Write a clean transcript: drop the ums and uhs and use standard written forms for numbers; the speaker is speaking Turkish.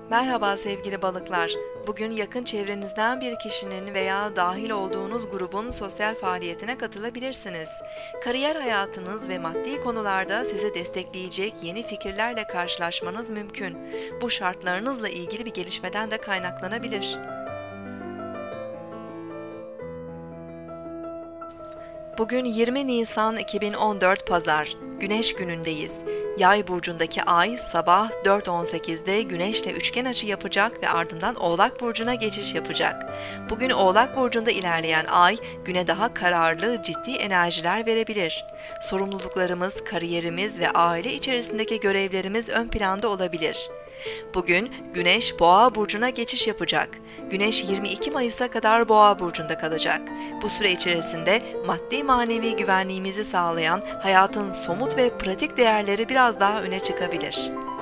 Merhaba sevgili balıklar. Bugün yakın çevrenizden bir kişinin veya dahil olduğunuz grubun sosyal faaliyetine katılabilirsiniz. Kariyer hayatınız ve maddi konularda sizi destekleyecek yeni fikirlerle karşılaşmanız mümkün. Bu şartlarınızla ilgili bir gelişmeden de kaynaklanabilir. Bugün 20 Nisan 2014 Pazar, Güneş günündeyiz. Yay burcundaki ay sabah 4:18'de Güneş'le üçgen açı yapacak ve ardından Oğlak burcuna geçiş yapacak. Bugün Oğlak burcunda ilerleyen ay güne daha kararlı, ciddi enerjiler verebilir. Sorumluluklarımız, kariyerimiz ve aile içerisindeki görevlerimiz ön planda olabilir. Bugün Güneş Boğa burcuna geçiş yapacak. Güneş 22 Mayıs'a kadar Boğa burcunda kalacak. Bu süre içerisinde maddi manevi güvenliğimizi sağlayan hayatın somut ve pratik değerleri biraz daha öne çıkabilir.